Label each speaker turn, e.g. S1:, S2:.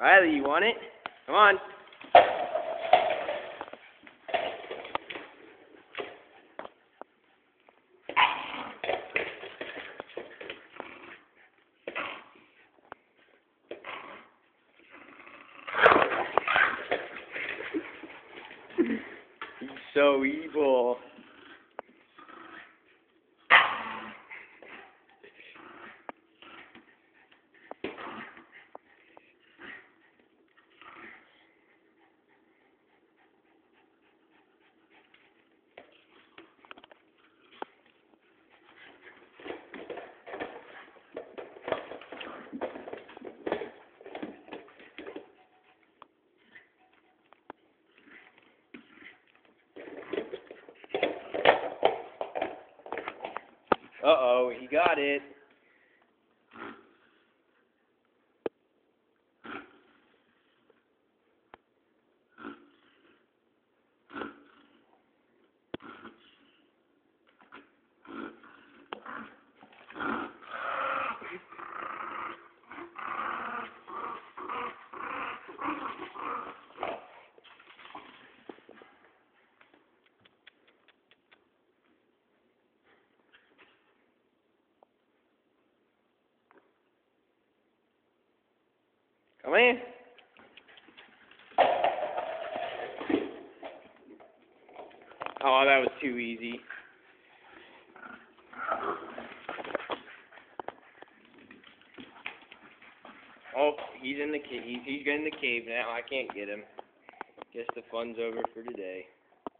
S1: Riley, you want it? Come on. He's so evil. Uh-oh, he got it. Come in. Oh, that was too easy. Oh, he's in the cave. He's in the cave now. I can't get him. Guess the fun's over for today.